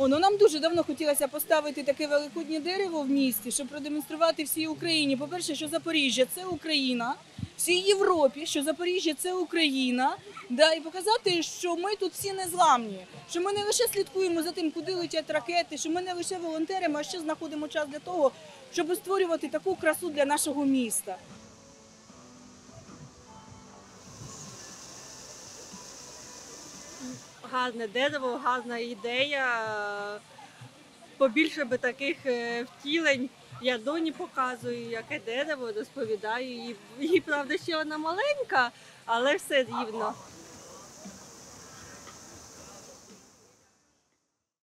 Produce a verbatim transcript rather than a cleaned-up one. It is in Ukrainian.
О, ну нам дуже давно хотілося поставити таке великоднє дерево в місті, щоб продемонструвати всій Україні. По-перше, що Запоріжжя – це Україна, всій Європі, що Запоріжжя – це Україна, да, і показати, що ми тут всі незламні, що ми не лише слідкуємо за тим, куди летять ракети, що ми не лише волонтеримо, а ще знаходимо час для того, щоб створювати таку красу для нашого міста. Гарне дерево, гарна ідея. Побільше би таких е, втілень. Я доні показую, яке дерево, розповідаю. Їй, їй, правда, ще вона маленька, але все рівно.